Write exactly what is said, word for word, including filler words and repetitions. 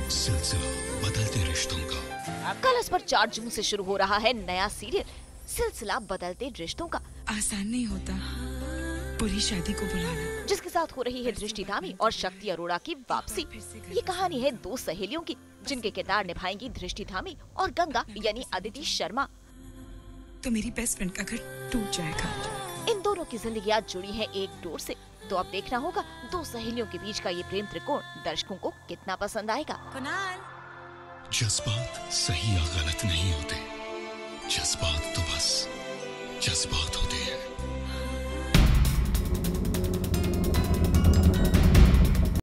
सिलसिला बदलते रिश्तों का। कल इस पर चार जून से शुरू हो रहा है नया सीरियल सिलसिला बदलते रिश्तों का। आसान नहीं होता पूरी शादी को बुलाना, जिसके साथ हो रही है दृष्टि धामी और शक्ति अरोड़ा की वापसी। ये कहानी है दो सहेलियों की, जिनके किरदार निभाएंगी दृष्टि धामी और गंगा यानी अदिति शर्मा। तो मेरी बेस्ट फ्रेंड का घर टूट जाएगा। इन दोनों की जिंदगियां जुड़ी हैं एक डोर से, तो अब देखना होगा दो सहेलियों के बीच का ये प्रेम त्रिकोण दर्शकों को कितना पसंद आएगा। कुणाल, जज्बात सही या गलत नहीं होते, जज्बात तो बस जज्बात होते हैं।